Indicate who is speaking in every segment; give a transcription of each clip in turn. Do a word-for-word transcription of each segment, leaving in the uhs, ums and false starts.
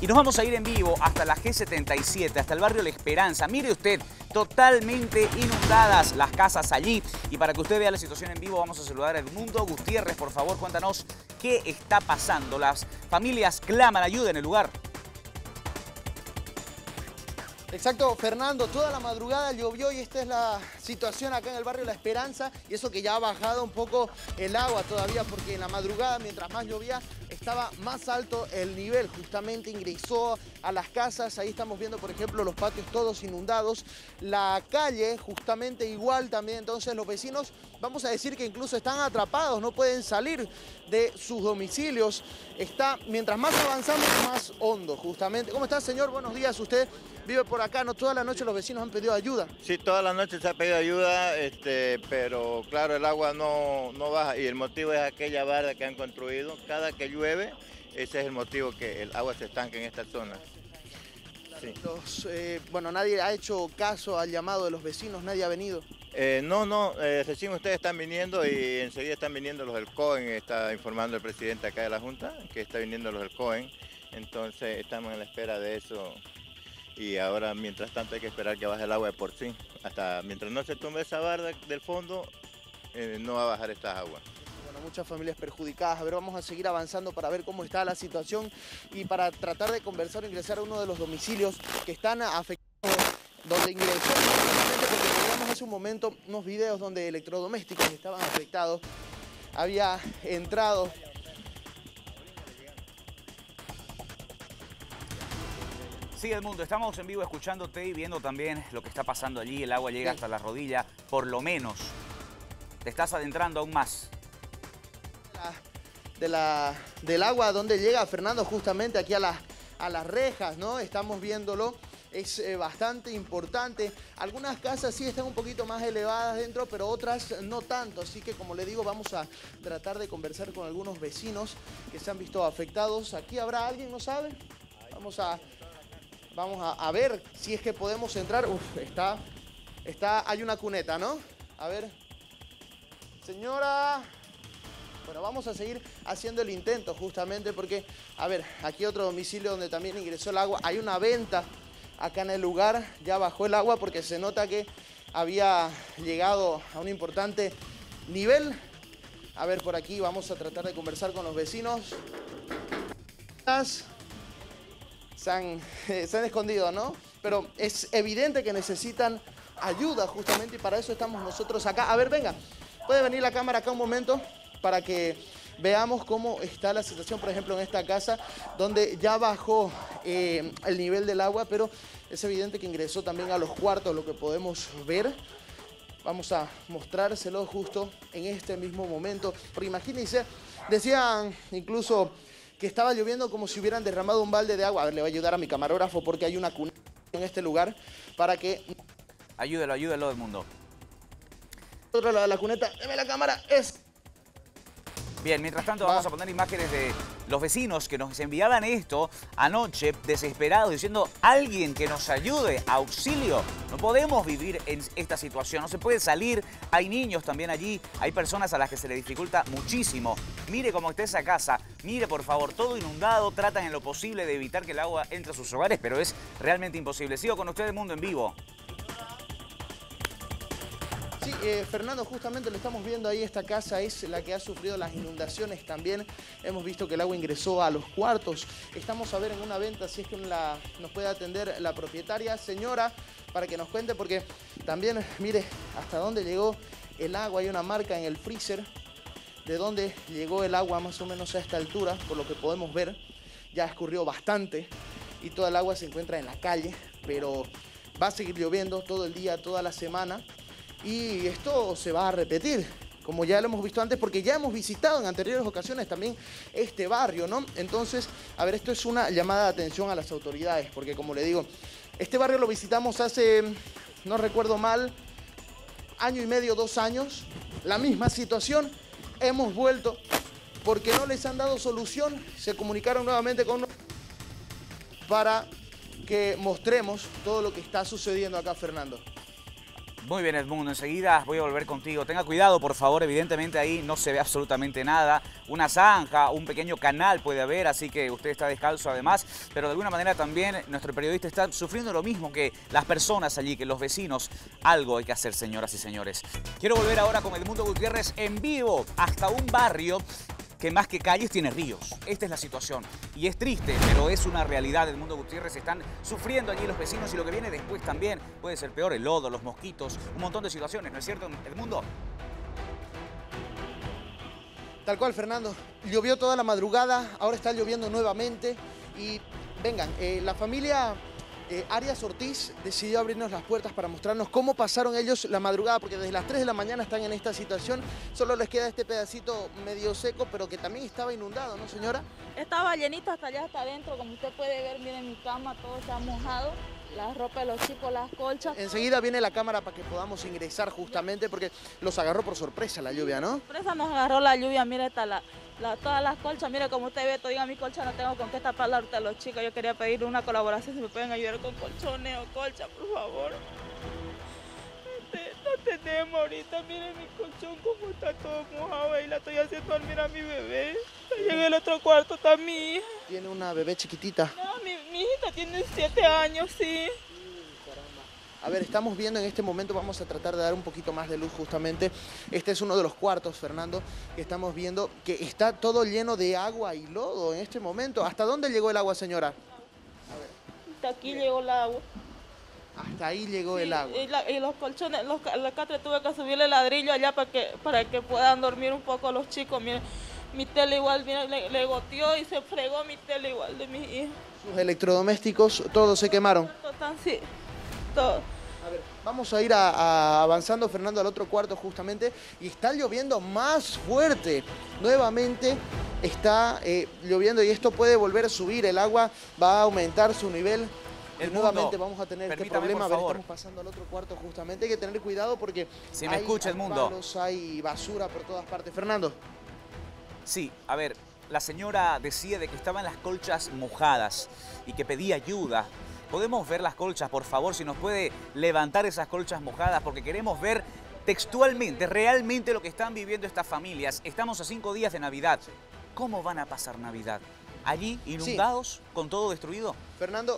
Speaker 1: Y nos vamos a ir en vivo hasta la G setenta y siete, hasta el barrio La Esperanza. Mire usted, totalmente inundadas las casas allí. Y para que usted vea la situación en vivo, vamos a saludar a Edmundo Gutiérrez. Por favor, cuéntanos qué está pasando. Las familias claman ayuda en el lugar.
Speaker 2: Exacto, Fernando, toda la madrugada llovió y esta es la situación acá en el barrio La Esperanza, y eso que ya ha bajado un poco el agua todavía, porque en la madrugada, mientras más llovía, estaba más alto el nivel, justamente ingresó a las casas. Ahí estamos viendo, por ejemplo, los patios todos inundados, la calle justamente igual también. Entonces los vecinos, vamos a decir que incluso están atrapados, no pueden salir de sus domicilios. Está, mientras más avanzamos, más hondo justamente. ¿Cómo está, señor? Buenos días. Usted vive por acá, ¿no? Toda la noche los vecinos han pedido ayuda.
Speaker 3: Sí, toda la noche se ha pedido ayuda, este, pero claro, el agua no, no baja, y el motivo es aquella barda que han construido. Cada que llueve, ese es el motivo, que el agua se estanque en esta zona. Sí.
Speaker 2: Los, eh, bueno, nadie ha hecho caso al llamado de los vecinos, nadie ha venido.
Speaker 3: Eh, no, no, eh, recién ustedes están viniendo y enseguida están viniendo los del COEN, está informando el presidente acá de la Junta que está viniendo los del COEN, entonces estamos en la espera de eso. Y ahora, mientras tanto, hay que esperar que baje el agua de por sí. Hasta mientras no se tumbe esa barda del fondo, eh, no va a bajar estas aguas.
Speaker 2: Bueno, muchas familias perjudicadas. A ver, vamos a seguir avanzando para ver cómo está la situación y para tratar de conversar o ingresar a uno de los domicilios que están afectados, donde ingresó, porque teníamos hace un momento unos videos donde electrodomésticos estaban afectados. Había entrado...
Speaker 1: Sí, Edmundo, estamos en vivo escuchándote y viendo también lo que está pasando allí. El agua llega sí. hasta la rodilla, por lo menos. Te estás adentrando aún más.
Speaker 2: De la, del agua, ¿dónde llega, Fernando? Justamente aquí a, la, a las rejas, ¿no? Estamos viéndolo. Es eh, bastante importante. Algunas casas sí están un poquito más elevadas dentro, pero otras no tanto. Así que, como le digo, vamos a tratar de conversar con algunos vecinos que se han visto afectados. ¿Aquí habrá alguien, no sabe? Vamos a... Vamos a, a ver si es que podemos entrar. Uf, está, está, hay una cuneta, ¿no? A ver. Señora. Bueno, vamos a seguir haciendo el intento justamente porque, a ver, aquí otro domicilio donde también ingresó el agua. Hay una venta acá en el lugar. Ya bajó el agua porque se nota que había llegado a un importante nivel. A ver, por aquí vamos a tratar de conversar con los vecinos. Se han, eh, se han escondido, ¿no? Pero es evidente que necesitan ayuda justamente y para eso estamos nosotros acá. A ver, venga, puede venir la cámara acá un momento para que veamos cómo está la situación, por ejemplo, en esta casa donde ya bajó eh, el nivel del agua, pero es evidente que ingresó también a los cuartos, lo que podemos ver. Vamos a mostrárselo justo en este mismo momento, porque imagínense, decían incluso que estaba lloviendo como si hubieran derramado un balde de agua. A ver, le voy a ayudar a mi camarógrafo porque hay una cuneta en este lugar para que...
Speaker 1: Ayúdelo, ayúdelo, Edmundo.
Speaker 2: Otra la, la cuneta, deme la cámara, es...
Speaker 1: Bien, mientras tanto
Speaker 2: Va.
Speaker 1: vamos a poner imágenes de los vecinos que nos enviaban esto anoche, desesperados, diciendo alguien que nos ayude, auxilio. No podemos vivir en esta situación, no se puede salir. Hay niños también allí, hay personas a las que se les dificulta muchísimo. Mire cómo está esa casa, mire por favor, todo inundado. Tratan en lo posible de evitar que el agua entre a sus hogares, pero es realmente imposible. Sigo con ustedes, Mundo en Vivo.
Speaker 2: Sí, eh, Fernando, justamente lo estamos viendo ahí, esta casa es la que ha sufrido las inundaciones también. Hemos visto que el agua ingresó a los cuartos. Estamos a ver en una venta si es que la, nos puede atender la propietaria, señora, para que nos cuente, porque también, mire, hasta dónde llegó el agua. Hay una marca en el freezer de dónde llegó el agua más o menos a esta altura, por lo que podemos ver. Ya escurrió bastante y toda el agua se encuentra en la calle, pero va a seguir lloviendo todo el día, toda la semana. Y esto se va a repetir, como ya lo hemos visto antes, porque ya hemos visitado en anteriores ocasiones también este barrio, ¿no? Entonces, a ver, esto es una llamada de atención a las autoridades, porque como le digo, este barrio lo visitamos hace, no recuerdo mal, año y medio, dos años, la misma situación, hemos vuelto porque no les han dado solución, se comunicaron nuevamente con nosotros para que mostremos todo lo que está sucediendo acá, Fernando.
Speaker 1: Muy bien, Edmundo, enseguida voy a volver contigo. Tenga cuidado, por favor, evidentemente ahí no se ve absolutamente nada. Una zanja, un pequeño canal puede haber, así que usted está descalzo además. Pero de alguna manera también nuestro periodista está sufriendo lo mismo que las personas allí, que los vecinos. Algo hay que hacer, señoras y señores. Quiero volver ahora con Edmundo Gutiérrez en vivo hasta un barrio que más que calles tiene ríos. Esta es la situación. Y es triste, pero es una realidad. Edmundo Gutiérrez, están sufriendo allí los vecinos y lo que viene después también puede ser peor. El lodo, los mosquitos, un montón de situaciones, ¿no es cierto, Edmundo?
Speaker 2: Tal cual, Fernando. Llovió toda la madrugada, ahora está lloviendo nuevamente. Y vengan, eh, la familia eh, Arias Ortiz decidió abrirnos las puertas para mostrarnos cómo pasaron ellos la madrugada, porque desde las tres de la mañana están en esta situación. Solo les queda este pedacito medio seco, pero que también estaba inundado, ¿no, señora?
Speaker 4: Estaba llenito hasta allá, hasta adentro, como usted puede ver, miren mi cama, todo está mojado, la ropa de los chicos, las colchas.
Speaker 2: Enseguida viene la cámara para que podamos ingresar justamente, porque los agarró por sorpresa la lluvia, ¿no?
Speaker 4: Por eso nos agarró la lluvia, mire, está la, la, todas las colchas, mire como usted ve, todavía mi colcha no tengo con qué taparla ahorita a los chicos. Yo quería pedir una colaboración, si me pueden ayudar con colchones o colcha, por favor. No tenemos ahorita, miren mi colchón como está todo mojado y la estoy haciendo dormir a mi bebé. Allá en el otro cuarto está mi hija.
Speaker 2: Tiene una bebé chiquitita.
Speaker 4: No, mi, mi hijita tiene siete años, sí.
Speaker 2: A ver, estamos viendo en este momento, vamos a tratar de dar un poquito más de luz justamente. Este es uno de los cuartos, Fernando, que estamos viendo que está todo lleno de agua y lodo en este momento. ¿Hasta dónde llegó el agua, señora?
Speaker 4: Hasta aquí llegó el agua.
Speaker 2: Hasta ahí llegó
Speaker 4: Sí,
Speaker 2: el agua.
Speaker 4: Y, la, y los colchones, los, la catre tuve que subirle ladrillo allá para que, para que puedan dormir un poco los chicos. Miren, mi tele igual, miren, le, le goteó y se fregó mi tele igual de mis hijos.
Speaker 2: Sus electrodomésticos, todos se quemaron.
Speaker 4: Total, sí, todo.
Speaker 2: A ver, vamos a ir a, a avanzando, Fernando, al otro cuarto justamente. Y está lloviendo más fuerte. Nuevamente está eh, lloviendo y esto puede volver a subir. El agua va a aumentar su nivel. Y nuevamente vamos a tener este problema. A ver, estamos pasando al otro cuarto justamente. Hay que tener cuidado porque
Speaker 1: si me
Speaker 2: hay,
Speaker 1: escucha,
Speaker 2: hay
Speaker 1: Edmundo,
Speaker 2: palos, hay basura por todas partes. Fernando.
Speaker 1: Sí, a ver, la señora decía de que estaban las colchas mojadas y que pedía ayuda. ¿Podemos ver las colchas, por favor? Si nos puede levantar esas colchas mojadas, porque queremos ver textualmente, realmente lo que están viviendo estas familias. Estamos a cinco días de Navidad. ¿Cómo van a pasar Navidad? ¿Allí, inundados, sí, con todo destruido?
Speaker 2: Fernando,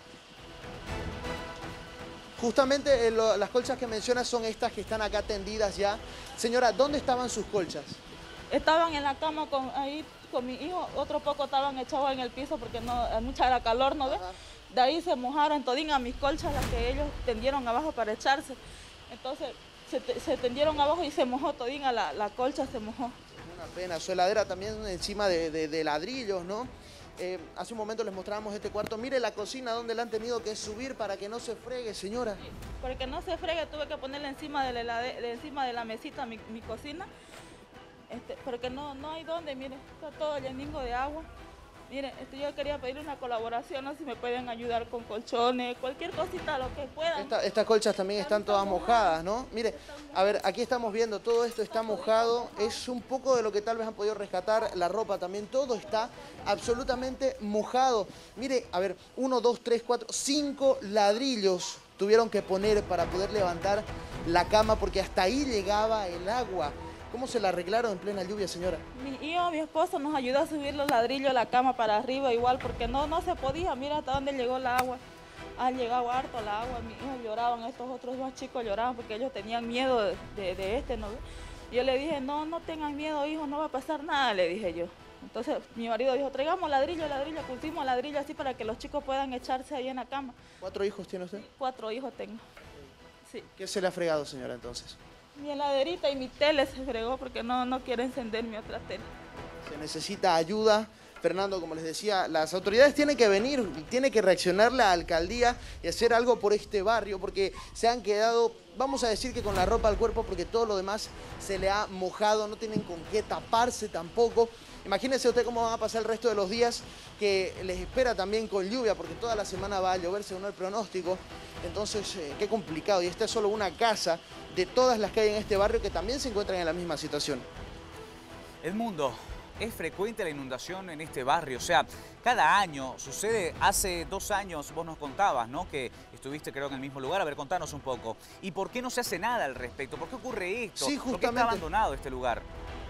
Speaker 2: justamente eh, lo, las colchas que mencionas son estas que están acá tendidas ya. Señora, ¿dónde estaban sus colchas?
Speaker 4: Estaban en la cama con, ahí con mi hijo, otro poco estaban echados en el piso porque no, mucha era calor, ¿no ves? De ahí se mojaron todín a mis colchas, las que ellos tendieron abajo para echarse. Entonces se, se tendieron abajo y se mojó todín, a la, la colcha se mojó.
Speaker 2: Una pena, su heladera también encima de, de, de ladrillos, ¿no? Eh, hace un momento les mostrábamos este cuarto. Mire la cocina donde la han tenido que subir para que no se fregue, señora.
Speaker 4: Sí, para que no se fregue tuve que ponerle encima de la, de, encima de la mesita mi, mi cocina. Este, porque no, no hay dónde, mire, está todo lleningo de agua. Mire, este, yo quería pedir una colaboración, no sé si me pueden ayudar con colchones, cualquier cosita, lo que puedan.
Speaker 2: Esta, estas colchas también están todas mojadas, ¿no? Mire, a ver, aquí estamos viendo, todo esto está mojado, es un poco de lo que tal vez han podido rescatar, la ropa también, todo está absolutamente mojado. Mire, a ver, uno, dos, tres, cuatro, cinco ladrillos tuvieron que poner para poder levantar la cama porque hasta ahí llegaba el agua. ¿Cómo se la arreglaron en plena lluvia, señora?
Speaker 4: Mi hijo, mi esposo nos ayudó a subir los ladrillos de la cama para arriba igual, porque no, no se podía. Mira hasta dónde llegó el agua. Ha llegado harto el agua. Mis hijos lloraban, estos otros dos chicos lloraban porque ellos tenían miedo de, de, de este, ¿no? Yo le dije, no, no tengan miedo, hijo, no va a pasar nada, le dije yo. Entonces mi marido dijo, traigamos ladrillo, ladrillo, pusimos ladrillo así para que los chicos puedan echarse ahí en la cama.
Speaker 2: ¿Cuatro hijos tiene usted?
Speaker 4: Cuatro hijos tengo, sí.
Speaker 2: ¿Qué se le ha fregado, señora, entonces?
Speaker 4: Mi heladerita y mi tele se fregó porque no, no quiere encender mi otra tele.
Speaker 2: Se necesita ayuda. Fernando, como les decía, las autoridades tienen que venir, tiene que reaccionar la alcaldía y hacer algo por este barrio porque se han quedado, vamos a decir que con la ropa al cuerpo porque todo lo demás se le ha mojado, no tienen con qué taparse tampoco. Imagínense usted cómo van a pasar el resto de los días que les espera también con lluvia porque toda la semana va a llover según el pronóstico. Entonces, eh, qué complicado. Y esta es solo una casa de todas las que hay en este barrio que también se encuentran en la misma situación.
Speaker 1: Edmundo, es frecuente la inundación en este barrio. O sea, cada año sucede. Hace dos años vos nos contabas, ¿no? Que estuviste, creo, en el mismo lugar. A ver, contanos un poco. ¿Y por qué no se hace nada al respecto? ¿Por qué ocurre esto?
Speaker 2: Sí,
Speaker 1: justamente. ¿Por qué está abandonado este lugar?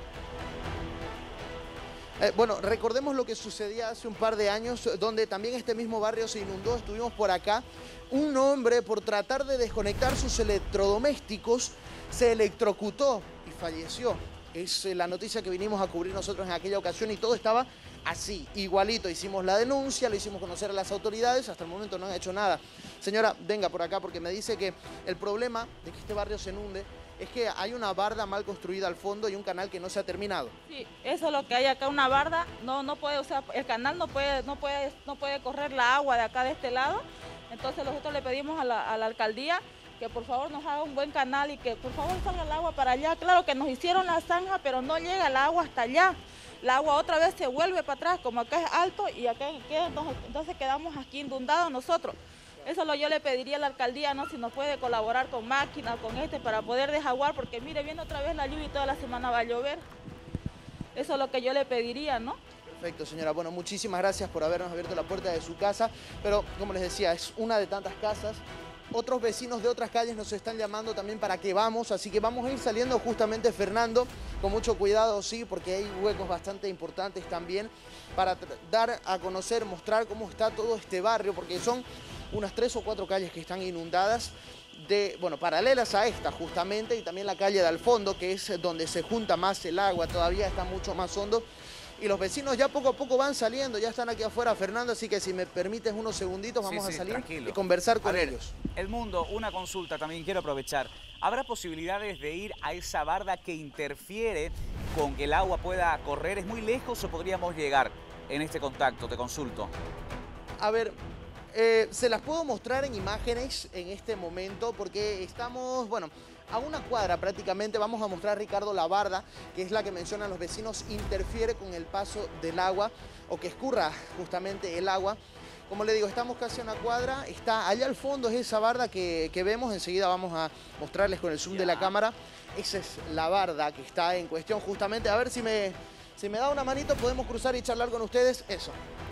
Speaker 2: Eh, bueno, recordemos lo que sucedía hace un par de años, donde también este mismo barrio se inundó. Estuvimos por acá. Un hombre, por tratar de desconectar sus electrodomésticos, se electrocutó y falleció. Es la noticia que vinimos a cubrir nosotros en aquella ocasión y todo estaba así, igualito. Hicimos la denuncia, lo hicimos conocer a las autoridades, hasta el momento no han hecho nada. Señora, venga por acá porque me dice que el problema de que este barrio se inunde es que hay una barda mal construida al fondo y un canal que no se ha terminado.
Speaker 4: Sí, eso es lo que hay acá, una barda, no, no puede, o sea, el canal no puede, no puede, no puede correr la agua de acá de este lado. Entonces nosotros le pedimos a la, a la alcaldía que por favor nos haga un buen canal y que por favor salga el agua para allá. Claro que nos hicieron la zanja, pero no llega el agua hasta allá. El agua otra vez se vuelve para atrás, como acá es alto y acá queda, entonces quedamos aquí inundados nosotros. Eso lo yo le pediría a la alcaldía, ¿no? Si nos puede colaborar con máquinas, con este, para poder desaguar, porque mire, viene otra vez la lluvia y toda la semana va a llover. Eso es lo que yo le pediría, ¿no?
Speaker 2: Perfecto, señora. Bueno, muchísimas gracias por habernos abierto la puerta de su casa, pero como les decía, es una de tantas casas. Otros vecinos de otras calles nos están llamando también para que vamos, así que vamos a ir saliendo justamente, Fernando, con mucho cuidado, sí, porque hay huecos bastante importantes también para dar a conocer, mostrar cómo está todo este barrio, porque son unas tres o cuatro calles que están inundadas, de, bueno, paralelas a esta justamente, y también la calle de al fondo, que es donde se junta más el agua, todavía está mucho más hondo. Y los vecinos ya poco a poco van saliendo, ya están aquí afuera, Fernando, así que si me permites unos segunditos vamos
Speaker 1: sí, sí,
Speaker 2: a salir
Speaker 1: tranquilo.
Speaker 2: y conversar con
Speaker 1: a ver,
Speaker 2: ellos.
Speaker 1: El Mundo, una consulta también quiero aprovechar. ¿Habrá posibilidades de ir a esa barda que interfiere con que el agua pueda correr? ¿Es muy lejos o podríamos llegar en este contacto? Te consulto.
Speaker 2: A ver, eh, se las puedo mostrar en imágenes en este momento porque estamos, bueno, a una cuadra prácticamente. Vamos a mostrar, Ricardo, la barda, que es la que mencionan los vecinos, interfiere con el paso del agua o que escurra justamente el agua. Como le digo, estamos casi a una cuadra, está allá al fondo, es esa barda que, que vemos, enseguida vamos a mostrarles con el zoom ya de la cámara. Esa es la barda que está en cuestión justamente. A ver si me, si me da una manito, podemos cruzar y charlar con ustedes. Eso.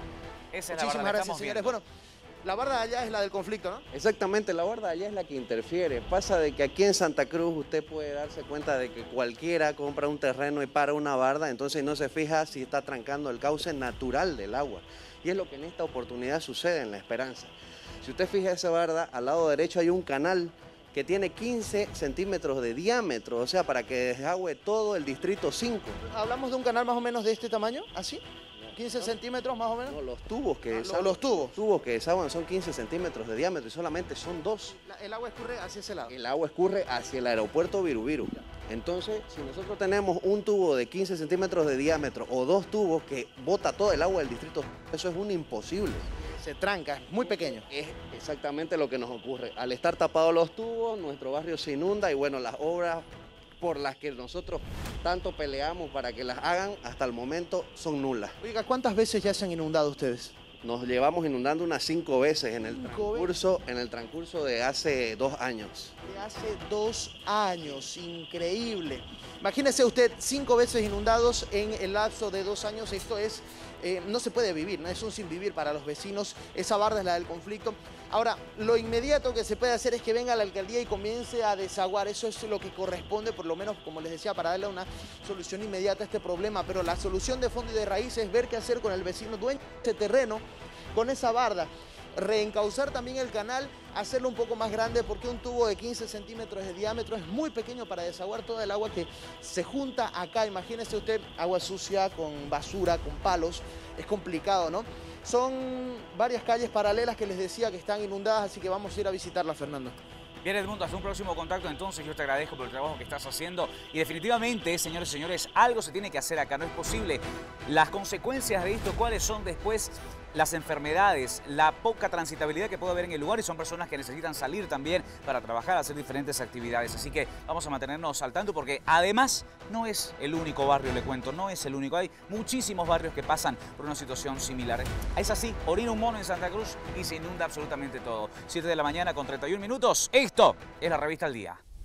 Speaker 1: Esa es
Speaker 2: Muchísimas
Speaker 1: la barda,
Speaker 2: gracias, señores. Bueno, la barda de allá es la del conflicto, ¿no?
Speaker 5: Exactamente, la barda de allá es la que interfiere. Pasa de que aquí en Santa Cruz usted puede darse cuenta de que cualquiera compra un terreno y para una barda, entonces no se fija si está trancando el cauce natural del agua. Y es lo que en esta oportunidad sucede en La Esperanza. Si usted fija esa barda, al lado derecho hay un canal que tiene quince centímetros de diámetro, o sea, para que desagüe todo el distrito cinco.
Speaker 2: ¿Hablamos de un canal más o menos de este tamaño? ¿Así? ¿quince
Speaker 5: ¿no?
Speaker 2: centímetros más o menos?
Speaker 5: No, los tubos que
Speaker 2: Ah,
Speaker 5: desaguan,
Speaker 2: los tubos.
Speaker 5: Los tubos que desaguan son quince centímetros de diámetro y solamente son dos.
Speaker 2: La, el agua escurre hacia ese lado.
Speaker 5: El agua escurre hacia el aeropuerto Virubiru. Entonces, si nosotros tenemos un tubo de quince centímetros de diámetro o dos tubos que bota todo el agua del distrito, eso es un imposible.
Speaker 2: Se tranca, es muy pequeño.
Speaker 5: Es exactamente lo que nos ocurre. Al estar tapados los tubos, nuestro barrio se inunda y bueno, las obras por las que nosotros tanto peleamos para que las hagan, hasta el momento son nulas.
Speaker 2: Oiga, ¿cuántas veces ya se han inundado ustedes?
Speaker 5: Nos llevamos inundando unas cinco veces en el
Speaker 2: Cinco
Speaker 5: transcurso, en el transcurso de hace dos años.
Speaker 2: De hace dos años, increíble. Imagínese usted, cinco veces inundados en el lapso de dos años, esto es, eh, no se puede vivir, no es un sin vivir para los vecinos, esa barda es la del conflicto. Ahora, lo inmediato que se puede hacer es que venga la alcaldía y comience a desaguar, eso es lo que corresponde, por lo menos, como les decía, para darle una solución inmediata a este problema, pero la solución de fondo y de raíz es ver qué hacer con el vecino dueño de este terreno, con esa barda. Reencauzar también el canal, hacerlo un poco más grande porque un tubo de quince centímetros de diámetro es muy pequeño para desaguar toda el agua que se junta acá. Imagínese usted agua sucia con basura, con palos, es complicado, ¿no? Son varias calles paralelas que les decía que están inundadas, así que vamos a ir a visitarlas, Fernando.
Speaker 1: Bien, Edmundo, hasta un próximo contacto entonces. Yo te agradezco por el trabajo que estás haciendo y definitivamente, señores y señores, algo se tiene que hacer acá. No es posible. Las consecuencias de esto, ¿cuáles son después? Las enfermedades, la poca transitabilidad que puede haber en el lugar y son personas que necesitan salir también para trabajar, hacer diferentes actividades. Así que vamos a mantenernos al tanto porque además no es el único barrio, le cuento, no es el único. Hay muchísimos barrios que pasan por una situación similar. Es así, orina un mono en Santa Cruz y se inunda absolutamente todo. siete de la mañana con treinta y un minutos. Esto es la Revista al Día.